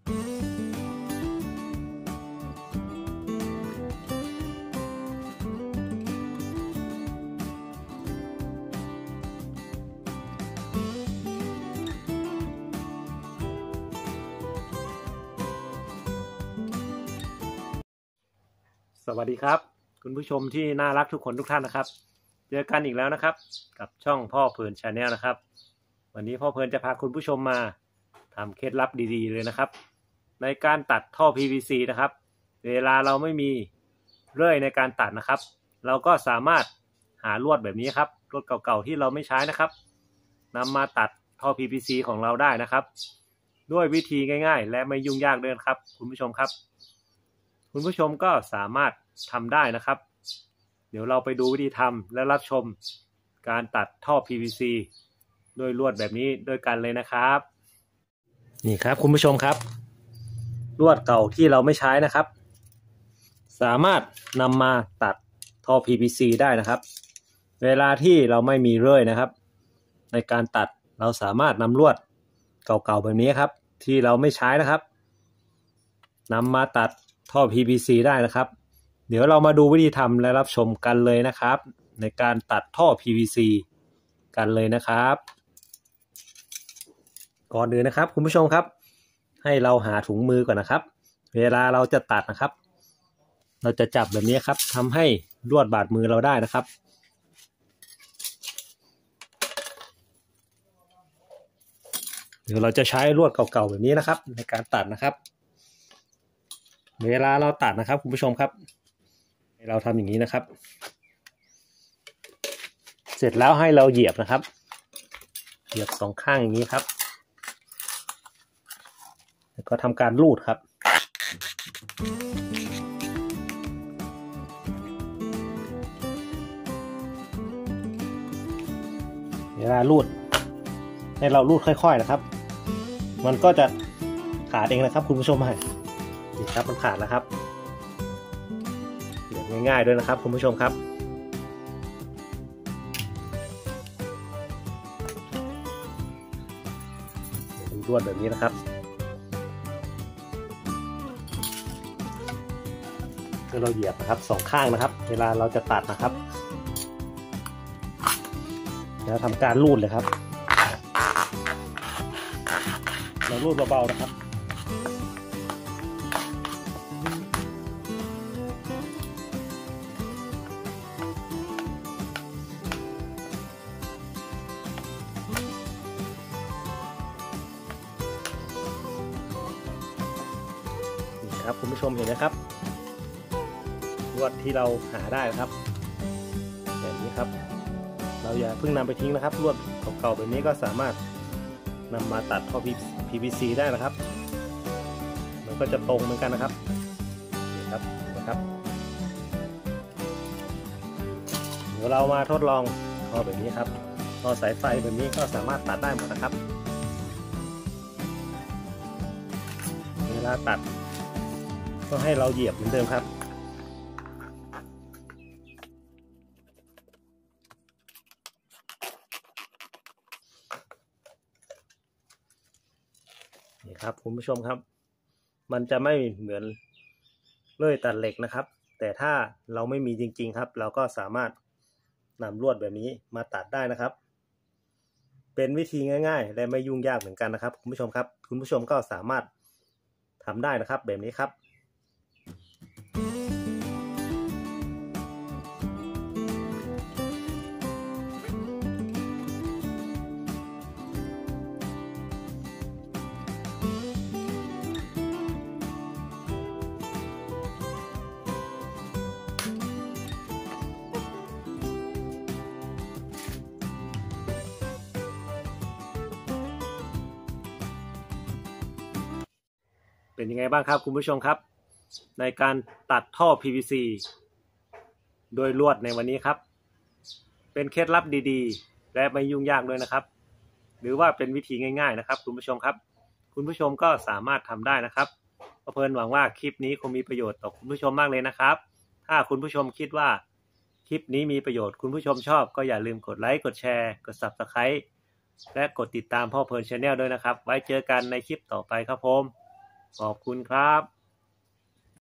สวัสดีครับคุณผู้ชมที่น่ารักทุกคนทุกท่านนะครับเจอกันอีกแล้วนะครับกับช่องพ่อเพลิน Channel นะครับวันนี้พ่อเพลินจะพาคุณผู้ชมมาทำเคล็ดลับดีๆเลยนะครับในการตัดท่อ PVC นะครับเวลาเราไม่มีเลื่อยในการตัดนะครับเราก็สามารถหาลวดแบบนี้ครับลวดเก่าๆที่เราไม่ใช้นะครับนำมาตัดท่อ PVC ของเราได้นะครับด้วยวิธีง่ายๆและไม่ยุ่งยากเลยครับคุณผู้ชมครับคุณผู้ชมก็สามารถทำได้นะครับเดี๋ยวเราไปดูวิธีทำและรับชมการตัดท่อ PVC ด้วยลวดแบบนี้ด้วยกันเลยนะครับนี่ครับคุณผู้ชมครับลวดเก่าที่เราไม่ใช้นะครับสามารถนำมาตัดท่อ PVC ได้นะครับเวลาที่เราไม่มีเลื่อยนะครับในการตัดเราสามารถนำลวดเก่าๆแบบนี้ครับที่เราไม่ใช้นะครับนำมาตัดท่อ PVC ได้นะครับเดี๋ยวเรามาดูวิธีทำและรับชมกันเลยนะครับในการตัดท่อ PVC กันเลยนะครับก่อนอื่นนะครับคุณผู้ชมครับให้เราหาถุงมือก่อนนะครับเวลาเราจะตัดนะครับเราจะจับแบบนี้ครับทำให้ลวดบาดมือเราได้นะครับเดี๋ยวเราจะใช้ลวดเก่าๆแบบนี้นะครับในการตัดนะครับเวลาเราตัดนะครับคุณผู้ชมครับให้เราทำอย่างนี้นะครับเสร็จแล้วให้เราเหยียบนะครับเหยียบสองข้างอย่างนี้ครับแล้วก็ทำการลูดครับเวลาลูดให้เราลูดค่อยๆนะครับมันก็จะขาดเองนะครับคุณผู้ชมนี่ครับมันขาดแล้วครับง่ายๆด้วยนะครับคุณผู้ชมครับลวดแบบนี้นะครับคือเราเหยียบนะครับสองข้างนะครับเวลาเราจะตัดนะครับแล้วทำการลูดเลยครับเราลูดเบาๆนะครับครับคุณผู้ชมเห็นนะครับลวดที่เราหาได้นะครับแบบนี้ครับเราอย่าเพิ่งนำไปทิ้งนะครับลวดเก่าๆแบบนี้ก็สามารถนำมาตัดท่อ PVC ได้นะครับมันก็จะตรงเหมือนกันนะครับนี่ครับนะครับเดี๋ยวเรามาทดลองท่อแบบนี้ครับท่อสายไฟแบบนี้ก็สามารถตัดได้หมดนะครับเวลาตัดก็ให้เราเหยียบเหมือนเดิมครับนี่ครับคุณผู้ชมครับมันจะไม่เหมือนเลื่อยตัดเหล็กนะครับแต่ถ้าเราไม่มีจริงๆครับเราก็สามารถนำลวดแบบนี้มาตัดได้นะครับเป็นวิธีง่ายๆและไม่ยุ่งยากเหมือนกันนะครับคุณผู้ชมครับคุณผู้ชมก็สามารถทำได้นะครับแบบนี้ครับเป็นยังไงบ้างครับคุณผู้ชมครับในการตัดท่อ PVC โดยลวดในวันนี้ครับเป็นเคล็ดลับดีๆและไม่ยุ่งยากด้วยนะครับหรือว่าเป็นวิธีง่ายๆนะครับคุณผู้ชมครับคุณผู้ชมก็สามารถทำได้นะครับเพลินหวังว่าคลิปนี้คงมีประโยชน์ต่อคุณผู้ชมมากเลยนะครับถ้าคุณผู้ชมคิดว่าคลิปนี้มีประโยชน์คุณผู้ชมชอบก็อย่าลืมกดไลค์กดแชร์กด Subscribe และกดติดตามพ่อเพลิน Channel ด้วยนะครับไว้เจอกันในคลิปต่อไปครับผมขอบคุณครับ